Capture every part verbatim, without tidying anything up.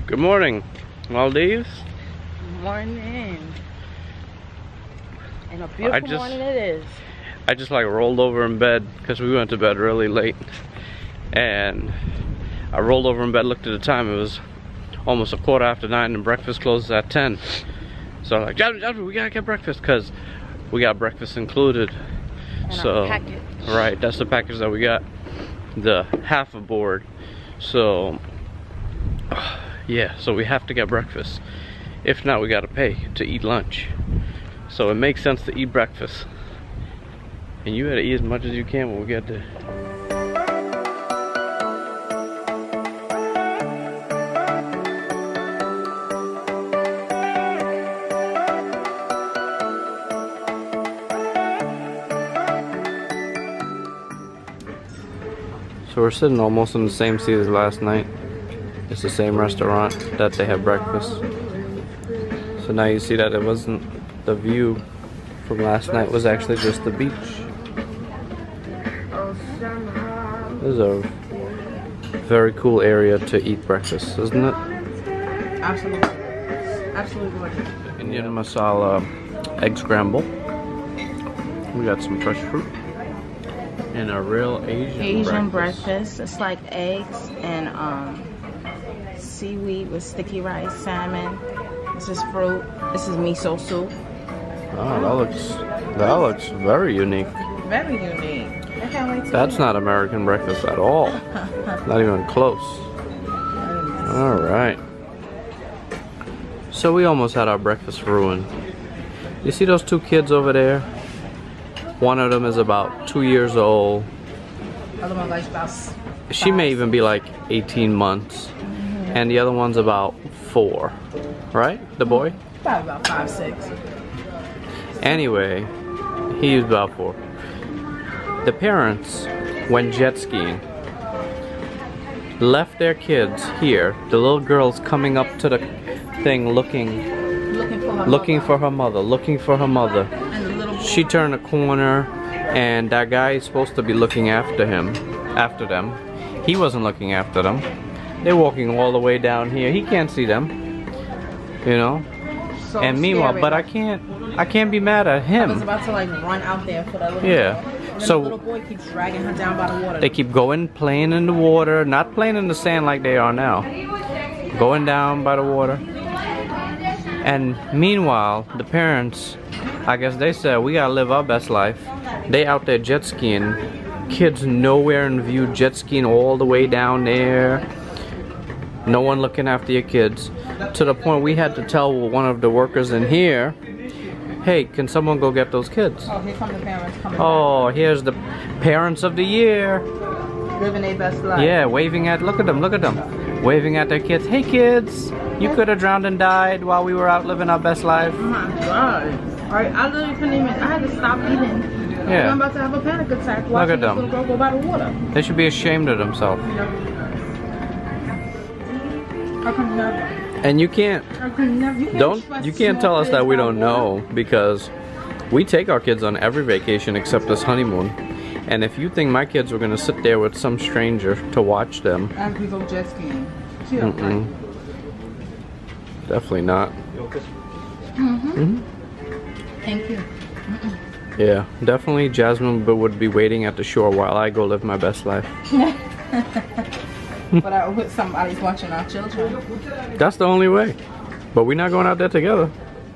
Good morning, Maldives. Morning. And a beautiful just, morning it is. I just like rolled over in bed because we went to bed really late. And I rolled over in bed, looked at the time, it was almost a quarter after nine and breakfast closes at ten. So I'm like, Jasmine, Jasmine, we gotta get breakfast because we got breakfast included. And so, our package. right, that's the package that we got. The half aboard. So, yeah, so we have to get breakfast. If not, we gotta pay to eat lunch. So it makes sense to eat breakfast. And you gotta eat as much as you can when we get there. So we're sitting almost in the same seat as last night. It's the same restaurant that they have breakfast. So now you see that it wasn't the view from last night, was actually just the beach. This is a very cool area to eat breakfast, isn't it? Absolutely. Absolutely. Indian masala egg scramble. We got some fresh fruit. And a real Asian, Asian breakfast. breakfast. It's like eggs and um, seaweed with sticky rice, salmon. This is fruit. This is miso soup. Oh, that looks that looks very unique. Very unique. I can't wait to That's eat. not American breakfast at all. Not even close. All right. So we almost had our breakfast ruined. You see those two kids over there? One of them is about two years old. Other one like about She may even be like eighteen months. Mm-hmm. And the other one's about four. Right? The boy? probably about five, six. Anyway, he's about four. The parents went jet skiing. Left their kids here. The little girl's coming up to the thing looking Looking for her looking mother. for her mother, looking for her mother. And the little boy. She turned a corner and that guy is supposed to be looking after him, after them. He wasn't looking after them. They're walking all the way down here. He can't see them. You know? So And meanwhile, scary. but I can't I can't be mad at him. I was about to like run out there for that little Yeah. girl. And then So- the little boy keeps dragging her down by the water. They keep going, playing in the water, not playing in the sand like they are now. Going down by the water. And meanwhile, the parents, I guess they said, we gotta live our best life. They out there jet skiing. Kids nowhere in view, jet skiing all the way down there. No one looking after your kids. To the point we had to tell one of the workers in here, hey, can someone go get those kids? Oh, here come the parents coming Oh, here's the parents of the year. back. Living their best life. Yeah, waving at, look at them, look at them. Waving at their kids. Hey kids, you could have drowned and died while we were out living our best life. Oh my god. Alright, I literally couldn't even, I had to stop eating. Yeah. I'm about to have a panic attack Look watching at this them. little girl go by the water. They should be ashamed of themselves. I could never. And you can't, I could never. You can't don't, trust you can't small tell us that kids we by don't water. know because we take our kids on every vacation except this honeymoon. And if you think my kids were gonna sit there with some stranger to watch them, As we go jet skiing. Chill. mm-mm. Definitely not. Mm-hmm. Mhm. Thank you. Yeah, definitely Jasmine would be waiting at the shore while I go live my best life. But I with somebody's watching our children. That's the only way. But we're not going out there together.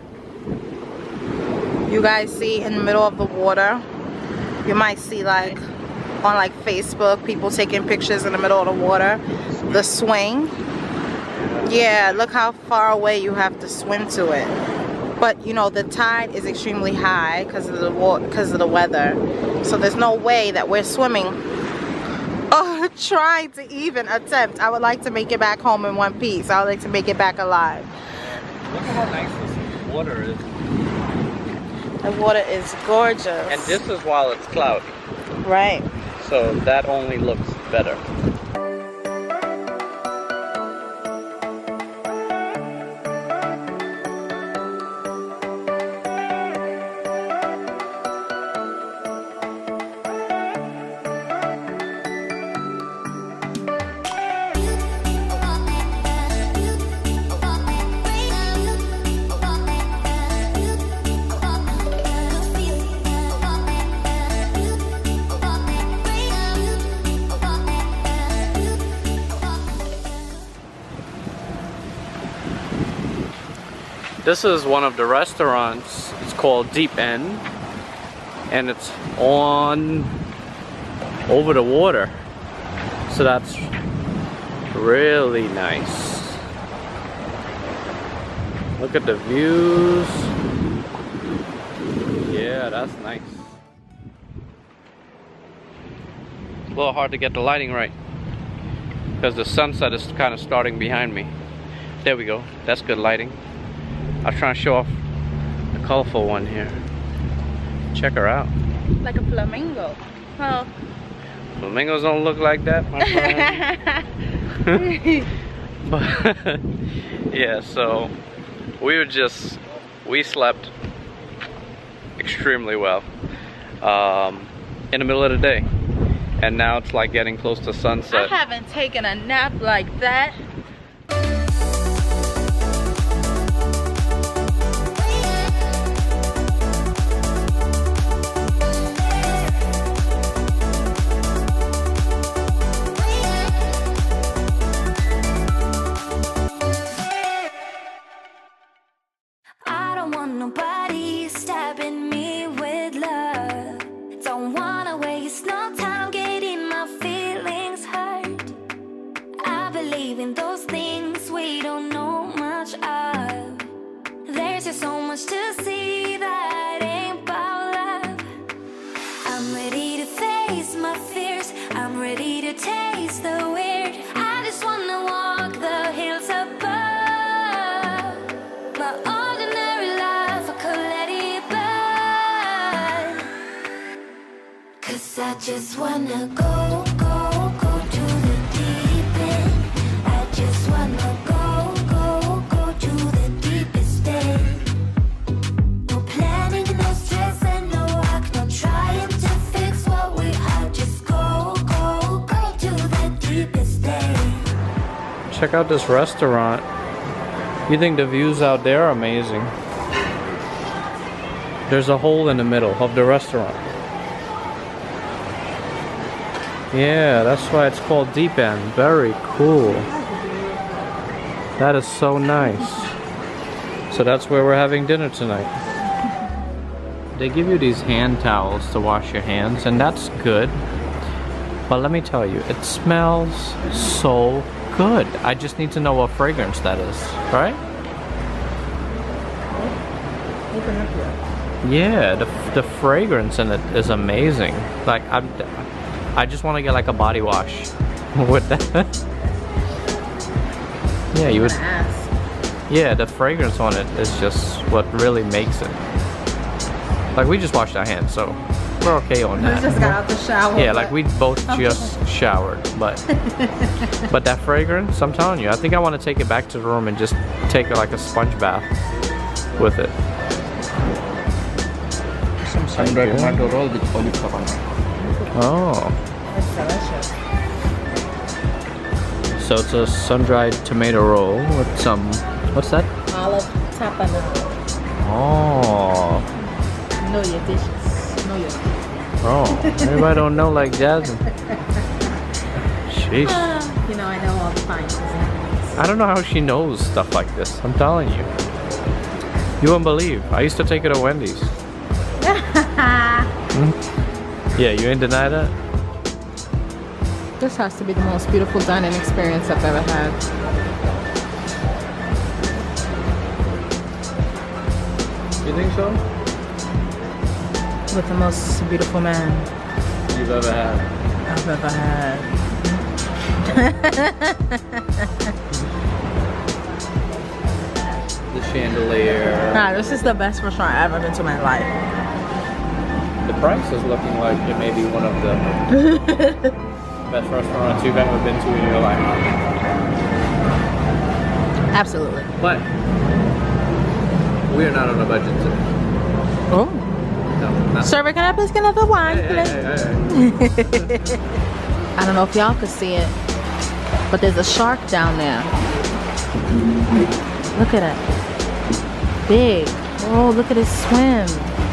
You guys see in the middle of the water, you might see like on like Facebook, people taking pictures in the middle of the water. The swing. Yeah, look how far away you have to swim to it. But you know, the tide is extremely high because of the water, because of the weather. So there's no way that we're swimming or trying to even attempt. I would like to make it back home in one piece. I would like to make it back alive. Look at how nice this water is. The water is gorgeous. And this is while it's cloudy. Right. So that only looks better. This is one of the restaurants. It's called Deep End, and it's on over the water, so that's really nice. Look at the views. Yeah, that's nice. It's a little hard to get the lighting right because the sunset is kind of starting behind me. There we go. That's good lighting. I was trying to show off the colorful one here. Check her out. Like a flamingo. Oh. Flamingos don't look like that, my friend. But yeah, so we were just, we slept extremely well um, in the middle of the day. And now it's like getting close to sunset. I haven't taken a nap like that. I don't want nobody stabbing me with love. Don't wanna waste no time getting my feelings hurt. I believe in those things we don't know much of. There's just so much to see that ain't about love. I'm ready to face my fears. I'm ready to taste the weird. I just wanna walk the hills above. My ordinary life, I could let it burn. Cause I just wanna go, go, go to the deep end. I just wanna go, go, go to the deepest end. No planning, no stress and no work, no trying to fix what we are. Just go, go, go to the deepest end. Check out this restaurant. You think the views out there are amazing? There's a hole in the middle of the restaurant. Yeah, that's why it's called Deep End. Very cool. That is so nice. So that's where we're having dinner tonight. They give you these hand towels to wash your hands, and that's good. But let me tell you, it smells so good. I just need to know what fragrance that is, right? Yeah, the, the fragrance in it is amazing. Like, I'm, I just want to get like a body wash with that. Yeah, you would. Yeah, the fragrance on it is just what really makes it. Like, we just washed our hands, so we're okay on that. We just got out the shower. Yeah, like we both just showered, but but that fragrance, I'm telling you, I think I want to take it back to the room and just take like a sponge bath with it. Some sun-dried tomato roll with olive caramel. Oh. That's delicious. So it's a sun-dried tomato roll with some, what's that? Olive tapenade. Oh. Know your dishes. Know your dishes. Oh, everybody don't know like Jasmine. Sheesh. Uh, you know, I know all the fine cuisines. I don't know how she knows stuff like this. I'm telling you. You won't believe. I used to take her to Wendy's. Hmm? Yeah, you ain't deny that? This has to be the most beautiful dining experience I've ever had. You think so? With the most beautiful man You've ever had. I've ever had. The chandelier. Nah, this is the best restaurant I've ever been to in my life. The price is looking like it may be one of the best restaurants you've ever been to in your life. Absolutely. But we are not on a budget today. Oh. No, not. Server, can I please get another wine, Hey, please? hey, hey, hey. I don't know if y'all could see it, but there's a shark down there. Look at it. Big. Oh, look at it swim.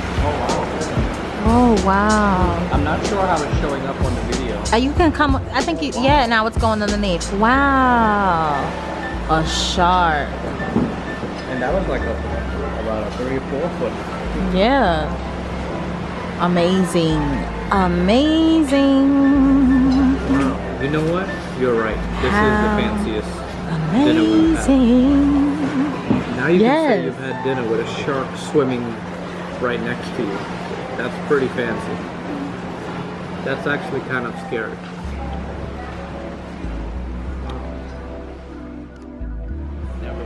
Oh, wow. I'm not sure how it's showing up on the video. Uh, you can come, I think, you, yeah, now it's going underneath. Wow. A shark. And And that was like a, about a three or four foot. Yeah. Amazing. Amazing. Wow. You know what? You're right. This How is the fanciest dinner we've had. amazing. Now you can Yes. say you've had dinner with a shark swimming right next to you. That's pretty fancy. That's actually kind of scary. Never.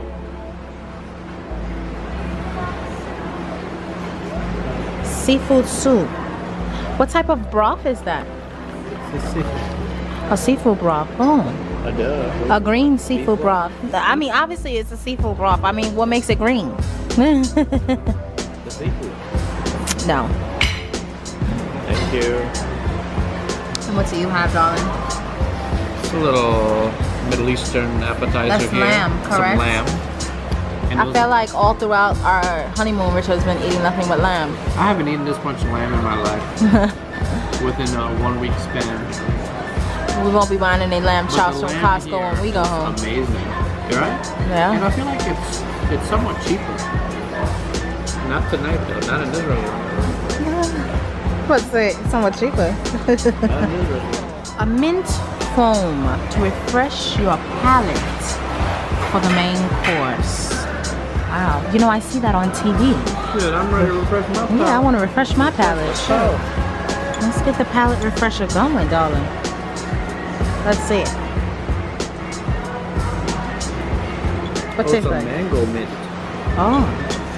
Seafood soup. What type of broth is that? It's a seafood. A seafood broth. Oh. A duh. A green seafood broth. I mean, obviously it's a seafood broth. I mean, what makes it green? The seafood. No. Thank you. And what do you have, darling? It's a little Middle Eastern appetizer That's here. lamb, correct? Some lamb. And I those- felt like all throughout our honeymoon, Richard's been eating nothing but lamb. I haven't eaten this much lamb in my life within a one week span. We won't be buying any lamb But chops the from lamb Costco here when we go is home. Amazing. You're right. And Yeah. I feel like it's it's somewhat cheaper. Not tonight though. Not in this restaurant. What's it? Somewhat cheaper. Not in this restaurant. A mint foam to refresh your palate for the main course. Wow. You know, I see that on T V. Shit, I'm ready to refresh my palate. Yeah, I want to refresh my palate. Sure. Let's get the palate refresher going, darling. Let's see it. What Oh, tastes it's a like? mango mint. Oh.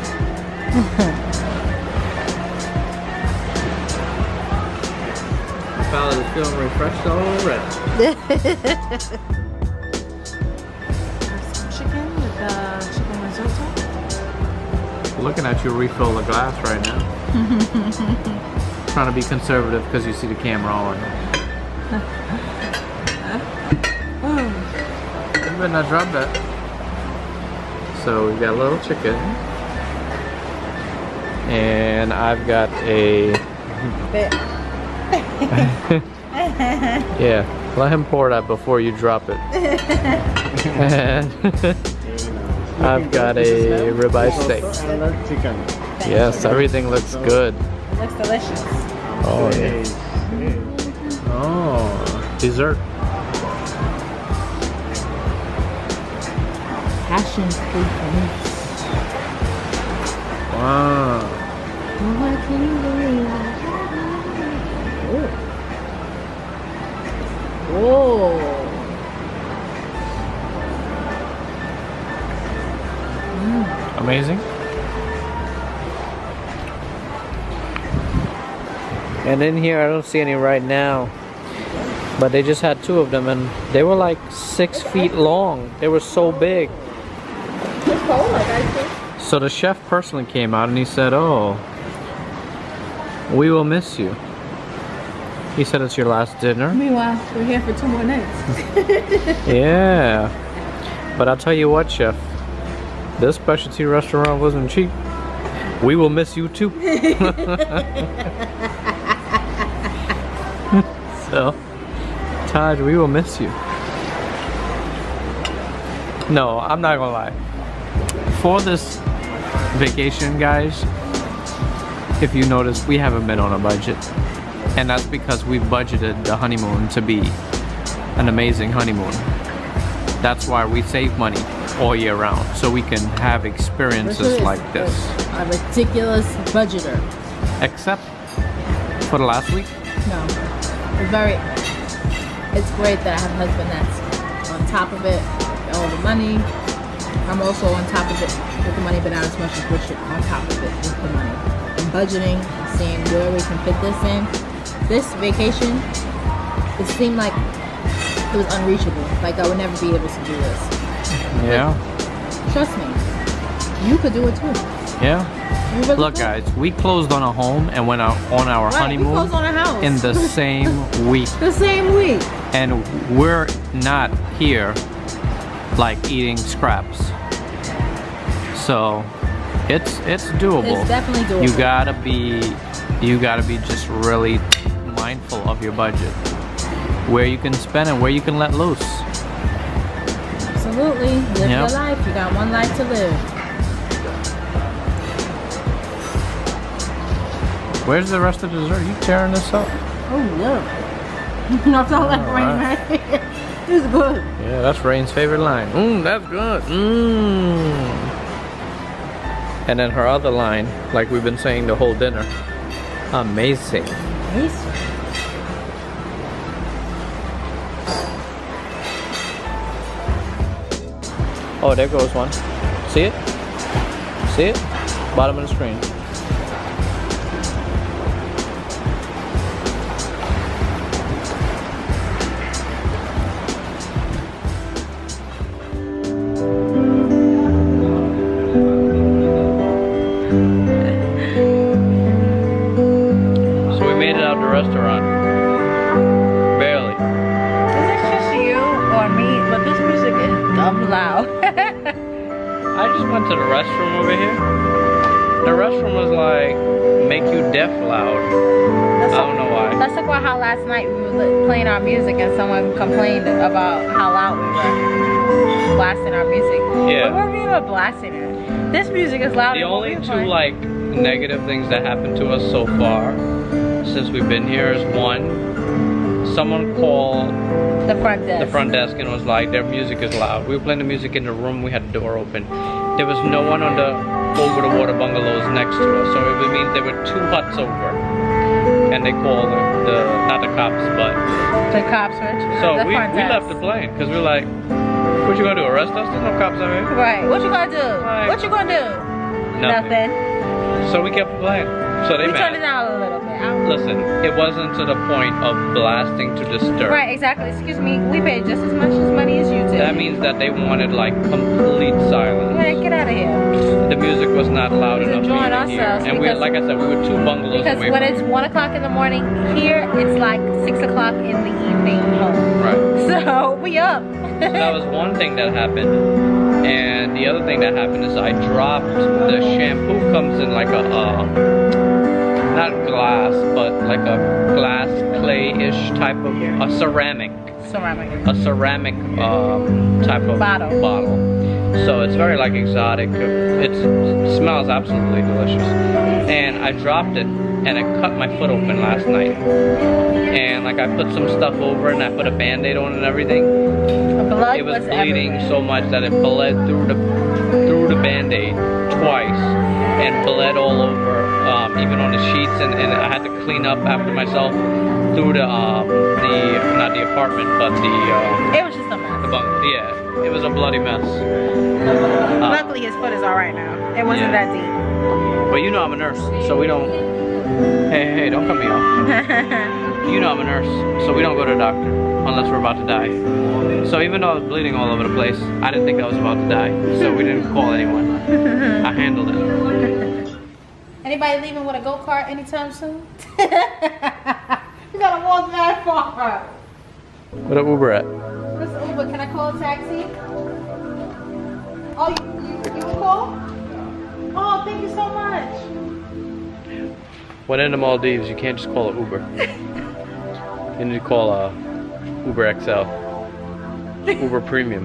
My palate is feeling refreshed already. Some chicken with the chicken risotto. Looking at you refill the glass right now. Trying to be conservative because you see the camera on. You better not drop that. So we got a little chicken. And I've got a... Yeah, let him pour that before you drop it. And I've got a ribeye steak. Chicken. Yes, everything looks good. It looks delicious. Oh, yeah. Oh, dessert. Passion fruit for me. Wow. What can you believe? Oh. Oh. Amazing. And in here, I don't see any right now. But they just had two of them and they were like six feet long. They were so big. So the chef personally came out and he said, oh, we will miss you. He said it's your last dinner. Meanwhile, we're here for two more nights. Yeah. But I'll tell you what, chef. This specialty restaurant wasn't cheap. We will miss you too. So, Taj, we will miss you. No, I'm not gonna lie. For this vacation, guys, if you notice, we haven't been on a budget. And that's because we budgeted the honeymoon to be an amazing honeymoon. That's why we save money all year round, so we can have experiences like this. A ridiculous budgeter. Except for the last week. No. It's very, it's great that I have a husband that's on top of it, all the money. I'm also on top of it with the money, but not as much as Richard on top of it with the money. And budgeting, seeing where we can fit this in. This vacation, it seemed like it was unreachable. Like I would never be able to do this. Yeah. Trust me, you could do it too. Yeah. You really Look, could. guys, we closed on a home and went out on our Right, we honeymoon closed on a house. in the same week. The same week. And we're not here like eating scraps. So it's it's doable. It's definitely doable. You gotta be you gotta be just really mindful of your budget. Where you can spend and where you can let loose. Absolutely. Live Yep. your life. You got one life to live. Where's the rest of the dessert? You tearing this up? Oh no. Not all that rain right here. This is good. Yeah, that's Rain's favorite line. Mmm, that's good. Mmm. And then her other line, like we've been saying the whole dinner. Amazing. Amazing. Oh, there goes one. See it? See it? Bottom of the screen. Restaurant. Barely. Is this just you or me? But this music is dumb loud. I just went to the restroom over here. The restroom was like, make you deaf loud. Let's I don't know why. Let's talk about how last night we were playing our music and someone complained about how loud we were blasting our music. Yeah. But we were blasting it. This music is loud. The only two like negative things that happened to us so far since we've been here is one, someone called the front desk. The front desk and was like, their music is loud. We were playing the music in the room, we had the door open. There was no one on the over the water bungalows next to us, so it means there were two huts over. And they called the, the not the cops, but the cops were. So the we, front we desk. left the plane because we were like, what you gonna do? Arrest us? There's no cops out here. Right. What you gonna do? Right. What you gonna do? Nothing. Nothing. So we kept playing. So they we mad. turned it down a little bit. I'm Listen, it wasn't to the point of blasting to disturb. Right, exactly. Excuse me, we paid just as much as money as you did. That means that they wanted like complete silence. Right, get out of here. The music was not loud We're enough for you enjoying to hear. ourselves And we, because- like I said, we were two bungalows Because away when from it's one o'clock in the morning here, it's like six o'clock in the evening home. Right. So we up. So that was one thing that happened. And the other thing that happened is I dropped the shampoo. Comes in like a uh, not glass, but like a glass clay-ish type of a ceramic. Ceramic. A ceramic um, type of Bottle. bottle. So it's very like exotic. It's, it smells absolutely delicious. And I dropped it and I cut my foot open last night. And like I put some stuff over it and I put a band-aid on it and everything. Blood It was was bleeding everywhere. so much that it bled through the through the band-aid twice and bled all over, um, even on the sheets, and, and I had to clean up after myself through the um, the not the apartment, but the um, It was just a mess. the bunk. Yeah, it was a bloody mess. Uh, Luckily his foot is alright now. It wasn't Yeah. that deep. but you know I'm a nurse, so we don't. Hey, hey, hey, don't cut me off. You know I'm a nurse, so we don't go to the doctor unless we're about to die. So even though I was bleeding all over the place, I didn't think I was about to die, so we didn't call anyone. I handled it. Anybody leaving with a go-kart anytime soon? You gotta walk that far. What a Uber at? What's the Uber? Can I call a taxi? Oh, you, you, you can call? Oh, thank you so much. When in the Maldives, you can't just call an Uber. You need to call a Uber X L. Uber Premium.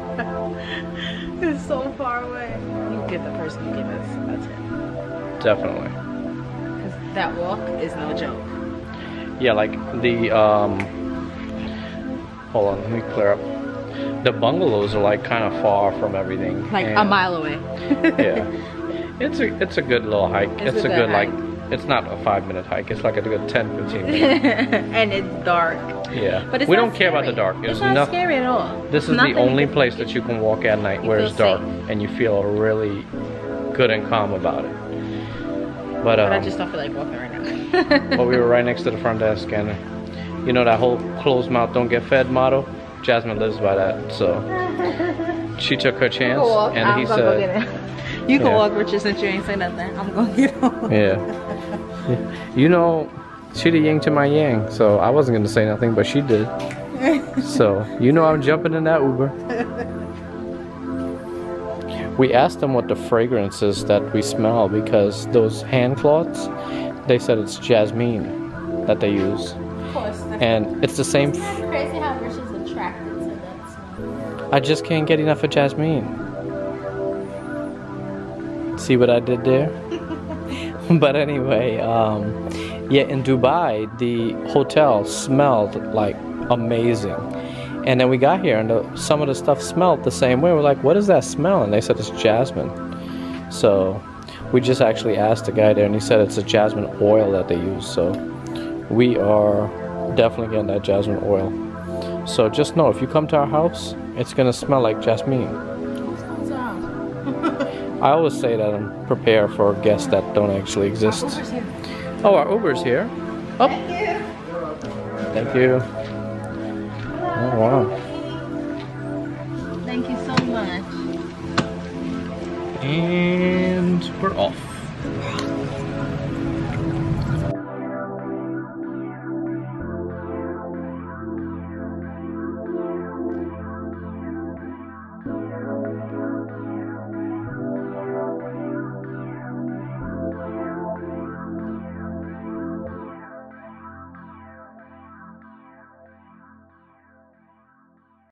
It's so far away. You get the person you give us. That's it. Definitely. Because that walk is no joke. Yeah, like the, um, hold on, let me clear up. The bungalows are like kind of far from everything. Like and- a mile away. Yeah. It's a, it's a good little hike. It's It's, a a, good good, hike. like, it's not a five minute hike. It's like a good ten, fifteen minutes. And it's dark. Yeah. But it's we not don't care about the scary. dark. It's It's not noth- scary at all. This is Nothing the only can- place that you can walk at night You where feel it's dark safe. and you feel really good and calm about it. But, um, But I just don't feel like walking right now. but we were right next to the front desk, and you know that whole closed mouth don't get fed motto? Jasmine lives by that, so she took her chance, Walk. and I'm he gonna go get said, it. You can Yeah. walk, Richard, since you ain't say nothing. I'm gonna get on. yeah. You know, she the yin to my yang, so I wasn't gonna say nothing, but she did. So, you know I'm jumping in that Uber. We asked them what the fragrance is that we smell, because those hand cloths, they said it's jasmine that they use. Of course. And it's the same. Isn't that crazy how Richard's attracted to that smell? I just can't get enough of jasmine. See what I did there? But anyway, um, yeah, in Dubai, the hotel smelled like amazing. And then we got here and the, some of the stuff smelled the same way. We're like, what is that smell? And they said it's jasmine. So we just actually asked the guy there and he said it's a jasmine oil that they use. So we are definitely getting that jasmine oil. So just know, if you come to our house, it's gonna smell like jasmine. I always say that I'm prepared for guests that don't actually exist. Oh, our Uber's here. Oh. Thank you. Oh, wow. Thank you so much. And we're off.